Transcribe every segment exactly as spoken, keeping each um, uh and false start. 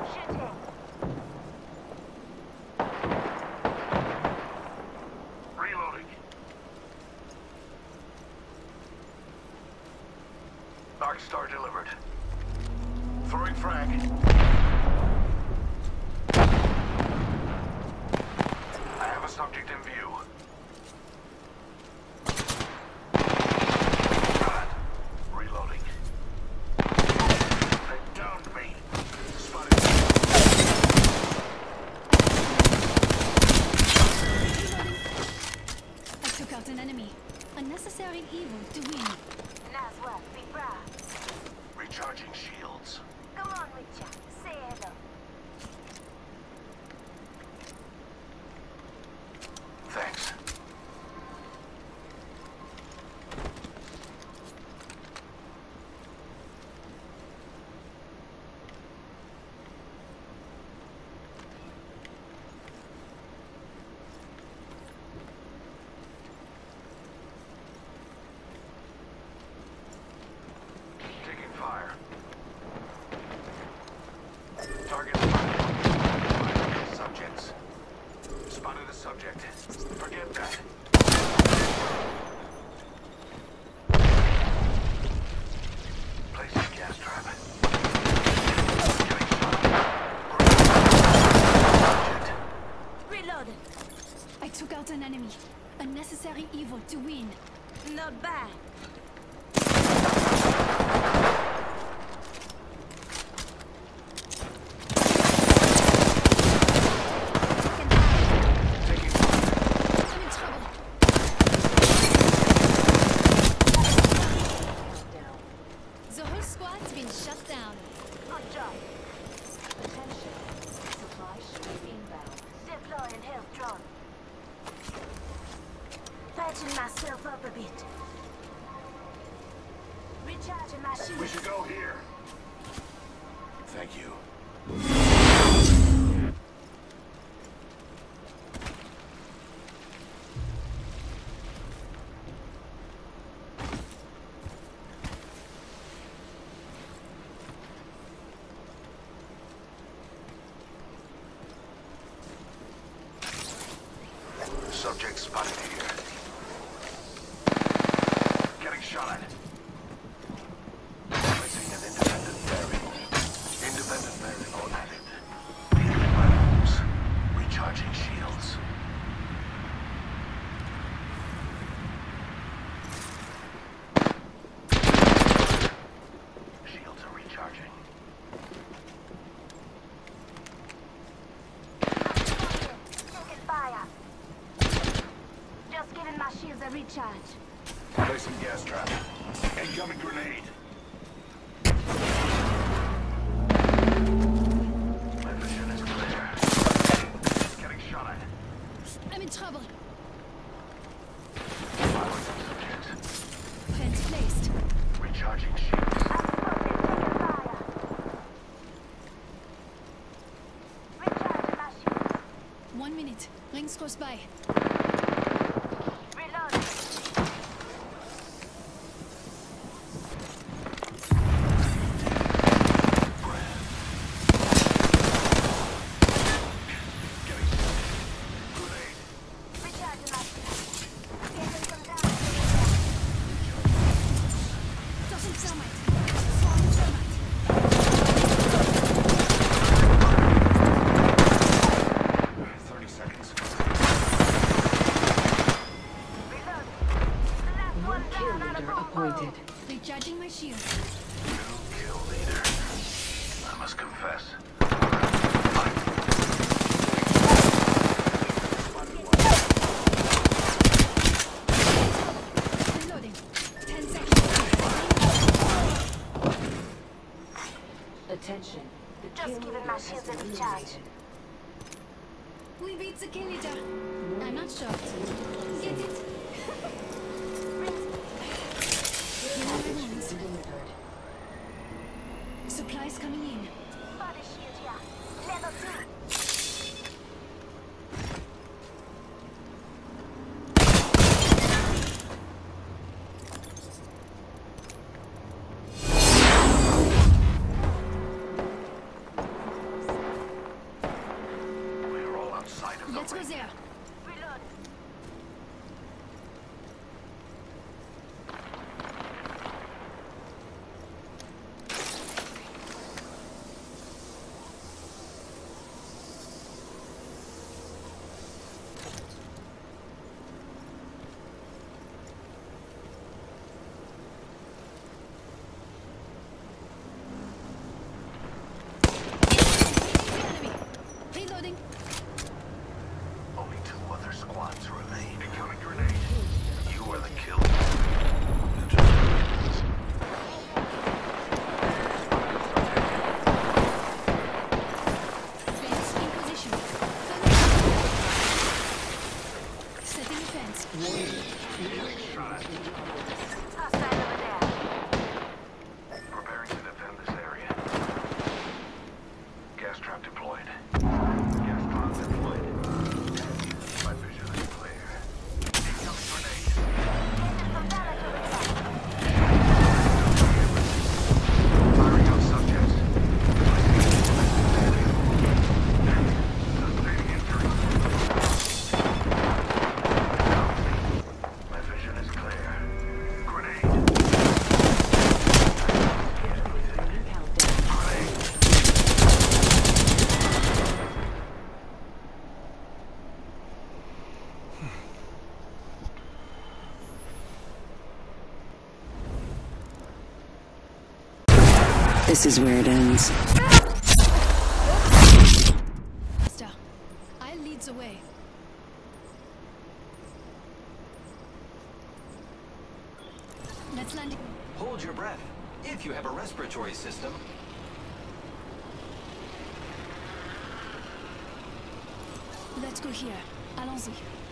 Shooting. Reloading. Dark Star delivered. Throwing frag. I have a subject in view. God. Reloading. They downed me. Spotted. I took out an enemy. Unnecessary evil to win. Nice work, be proud. Recharging shields. Come on, Richard. Say hello. Thanks. Taking fire. Target spotted. Subjects. Spotted a subject. Forget that. Placing gas trap. Getting shot. Reloaded. I took out an enemy. Unnecessary evil to win. Not bad. Taking fire. I'm in trouble. The whole squad's been shut down. Good job. Attention. Supply ship inbound. Deploying health drone. Patching myself up a bit. Recharging my shield. We should go here. Thank you. Subject spotted here. Getting shot at. Placing an independent variable. Independent variable added. Reading vitals. Recharging shields. Shields are recharging. Taking fire. Just giving my shields a recharge. Placing gas trap. Incoming grenade. My vision is clear. Getting shot at. I'm in trouble. Silencing subjects. Fence placed. Recharging shields. I'm spotted. Taking fire. Recharging my shields. One minute. Rings close by. Reloading. Getting grenade. Recharging my shields. Getting some down. Tossing thermite. Throwing thermite. Thirty seconds. Reloading. The last One one kill down out of leader bomb appointed. Recharging my shield. New kill leader. I must confess. Reloading. Ten seconds. Attention. The Just kill giving leader my has shields a been recharge. eliminated. We beat the kill leader. I'm not shocked. Get it? Healing my wounds. Delivered. Supplies coming in. Body shield here. Level two. This is where it ends. Master, I'll lead the way. Let's land it. Hold your breath. If you have a respiratory system, Let's go here. Allons-y.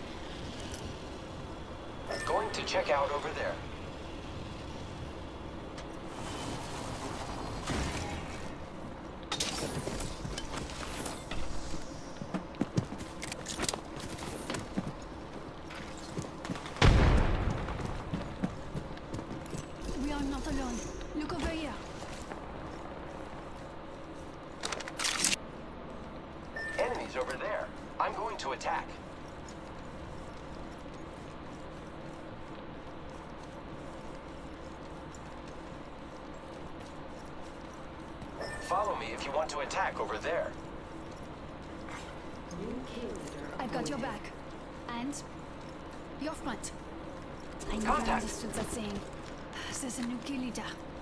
going to check out over there. We are not alone. Look over here. Enemies over there. I'm going to attack. Follow me if you want to attack over there. New kill leader I've got your appointed. back. And your front. I never Contact. understood that saying. There's a new kill leader.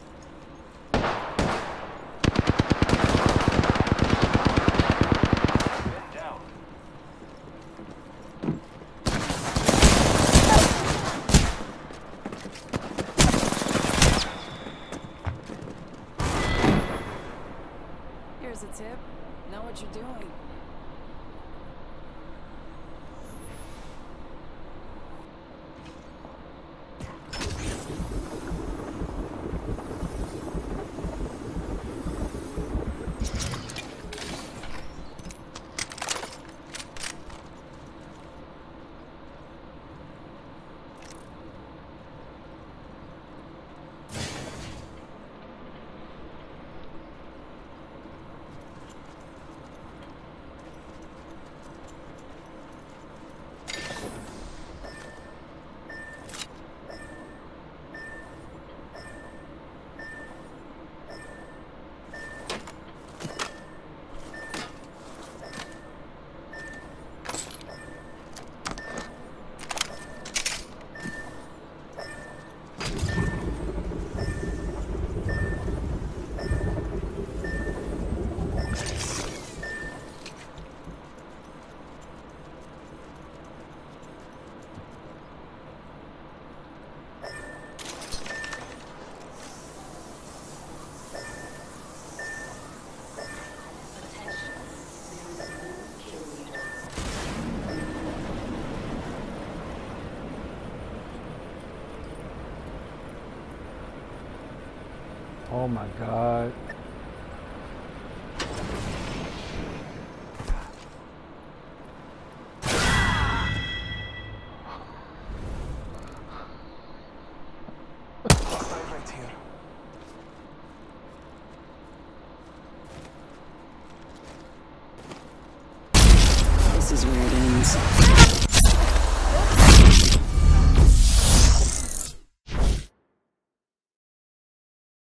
Men down. Here's a tip. Know what you're doing. Attention. There is a new kill leader. Oh my god. Right here. This is where it ends.